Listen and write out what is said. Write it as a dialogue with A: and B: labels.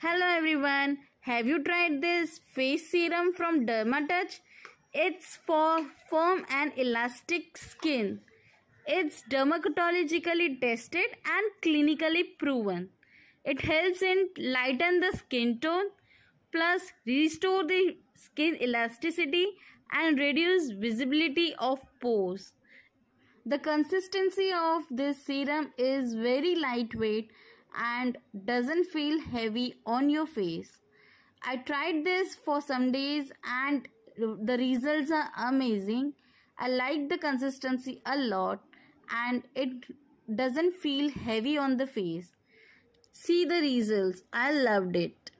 A: Hello everyone, have you tried this face serum from Derma? It's for firm and elastic skin. It's dermatologically tested and clinically proven. It helps in lighten the skin tone, plus restore the skin elasticity and reduce visibility of pores. The consistency of this serum is very lightweight and doesn't feel heavy on your face. I tried this for some days and the results are amazing. I like the consistency a lot and it doesn't feel heavy on the face. See the results. I loved it.